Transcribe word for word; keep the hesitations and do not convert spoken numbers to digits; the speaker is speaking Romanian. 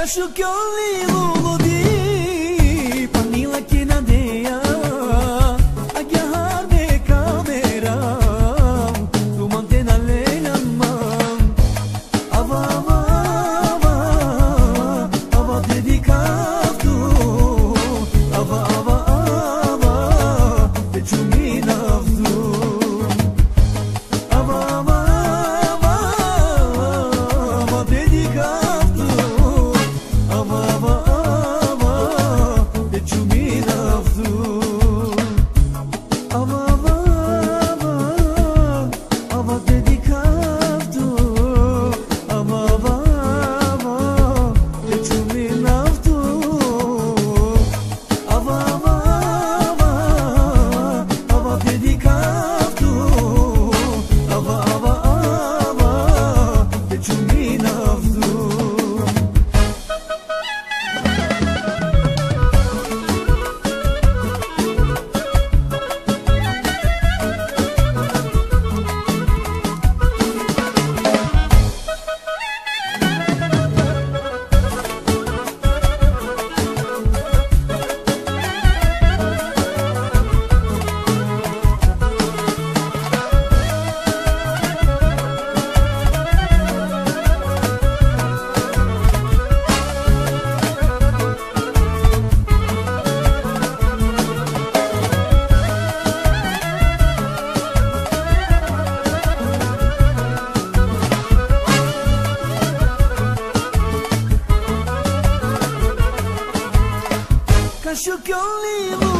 Acho que eu ligo di panila que na deia agarrar de câmera tu mantém a lei na mão ava ava ava ava dedicado ava ava ava de chumina ava ava ava ava dedicado ava ava ava de chumina ava ava ava ava dedicado ava ava ava de chumina ava ava ava ava dedicado ava ava ava de chumina Acho que eu ligo